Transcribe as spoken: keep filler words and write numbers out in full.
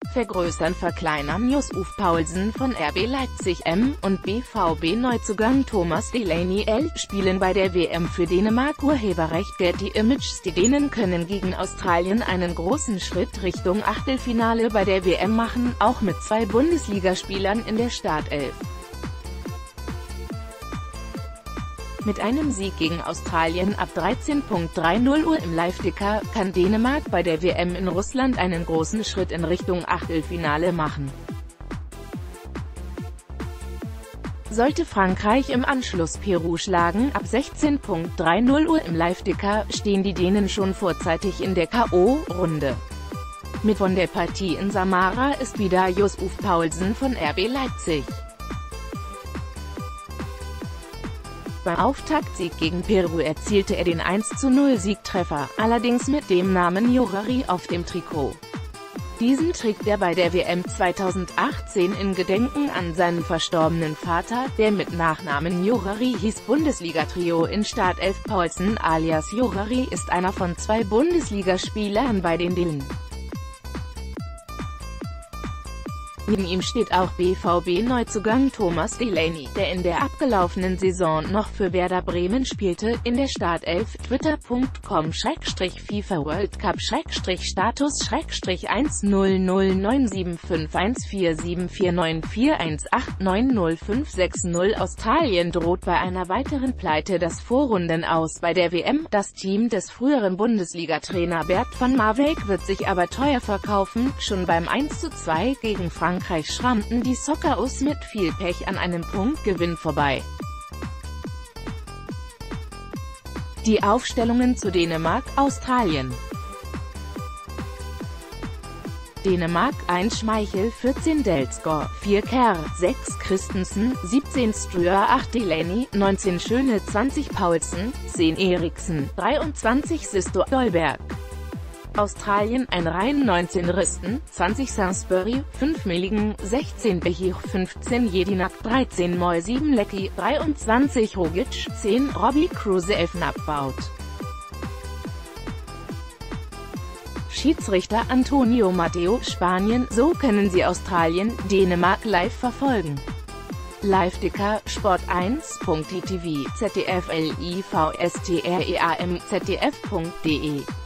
vergrößern verkleinern Yusuf Poulsen von R B Leipzig M und B V B-Neuzugang Thomas Delaney L spielen bei der W M für Dänemark. Urheberrecht Getty Images. Die Dänen können gegen Australien einen großen Schritt Richtung Achtelfinale bei der W M machen, auch mit zwei Bundesligaspielern in der Startelf. Mit einem Sieg gegen Australien ab dreizehn Uhr dreißig Uhr im Live-Ticker kann Dänemark bei der W M in Russland einen großen Schritt in Richtung Achtelfinale machen. Sollte Frankreich im Anschluss Peru schlagen, ab sechzehn Uhr dreißig Uhr im Live-Ticker, stehen die Dänen schon vorzeitig in der K O-Runde. Mit von der Partie in Samara ist wieder Yusuf Poulsen von R B Leipzig. Beim Auftaktsieg gegen Peru erzielte er den eins zu null Siegtreffer, allerdings mit dem Namen Johari auf dem Trikot. Diesen trägt er bei der W M zweitausendachtzehn in Gedenken an seinen verstorbenen Vater, der mit Nachnamen Johari hieß. Bundesliga-Trio in Startelf. Poulsen alias Johari ist einer von zwei Bundesligaspielern bei den Dänen. Neben ihm steht auch B V B-Neuzugang Thomas Delaney, der in der abgelaufenen Saison noch für Werder Bremen spielte, in der Startelf. Twitter punkt com Schrägstrich FIFA World Cup Schrägstrich Status Schrägstrich eins null null neun sieben fünf eins vier sieben vier neun vier eins acht neun null fünf sechs null. Australien droht bei einer weiteren Pleite das Vorrundenaus bei der W M. Das Team des früheren Bundesliga-Trainer Bert van Marwijk wird sich aber teuer verkaufen. Schon beim eins zu zwei gegen Frankreich schrammten die Socceroos mit viel Pech an einem Punktgewinn vorbei. Die Aufstellungen zu Dänemark, Australien. Dänemark: eins Schmeichel, vierzehn Dalsgaard, vier Kerr, sechs Christensen, siebzehn Strøer, acht Delaney, neunzehn Schöne, zwanzig Poulsen, zehn Eriksen, dreiundzwanzig Sisto Dolberg. Australien: ein Rhein, neunzehn Risten, zwanzig Sainsbury, fünf Milligan, sechzehn Behir, fünfzehn Jedinak, dreizehn Moy, sieben Lecky, dreiundzwanzig Rogic, zehn Robbie Kruse, elf Abbaut. Schiedsrichter Antonio Matteo, Spanien. So können Sie Australien, Dänemark live verfolgen. Live-Ticker, Sport eins punkt D T V, Z D F L I V S T R E A M, Z D F punkt de